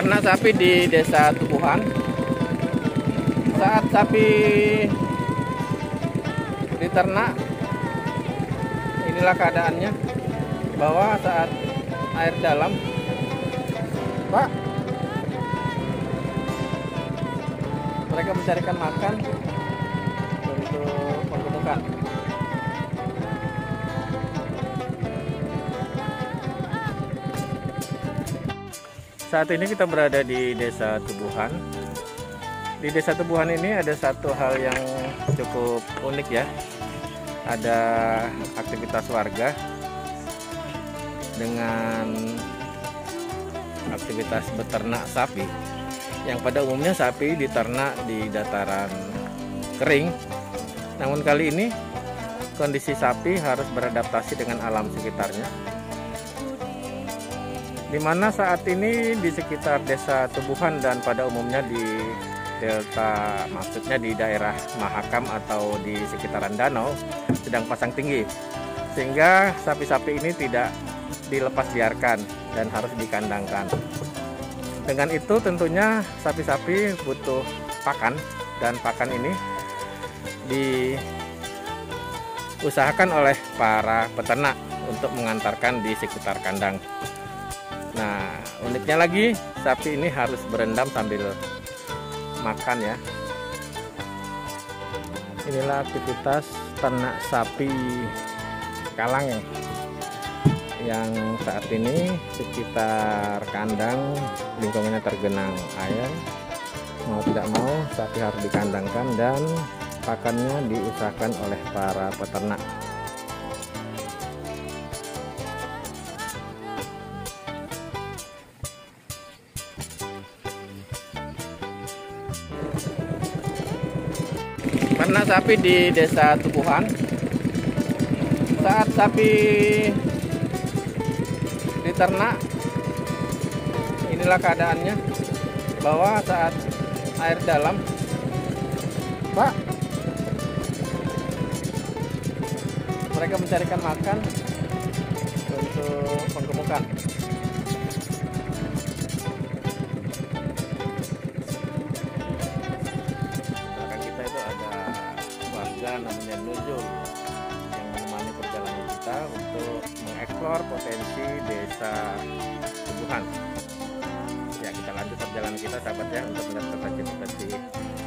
Ternak sapi di Desa Tubuhan. Saat sapi diternak, inilah keadaannya. Bahwa saat air dalam, Pak, mereka mencarikan makan untuk penggemukan. Saat ini kita berada di Desa Tubuhan. Di Desa Tubuhan ini ada satu hal yang cukup unik ya. Ada aktivitas warga dengan aktivitas beternak sapi. Yang pada umumnya sapi diternak di dataran kering. Namun kali ini kondisi sapi harus beradaptasi dengan alam sekitarnya. Di mana saat ini di sekitar Desa Tubuhan dan pada umumnya di delta, maksudnya di daerah Mahakam atau di sekitaran danau sedang pasang tinggi, sehingga sapi-sapi ini tidak dilepas biarkan dan harus dikandangkan. Dengan itu tentunya sapi-sapi butuh pakan, dan pakan ini diusahakan oleh para peternak untuk mengantarkan di sekitar kandang. Nah, uniknya lagi, sapi ini harus berendam sambil makan ya. Inilah aktivitas ternak sapi kalang ya, yang saat ini sekitar kandang lingkungannya tergenang air. Mau tidak mau, sapi harus dikandangkan dan pakannya diusahakan oleh para peternak. Ternak sapi di Desa Tubuhan. Saat sapi diternak, inilah keadaannya. Bahwa saat air dalam, Pak, mereka mencarikan makan untuk penggemukan. Namanya Nuzul yang menemani perjalanan kita untuk mengeksplor potensi Desa Tubuhan. Ya, kita lanjut perjalanan kita sahabat ya, untuk melihat potensi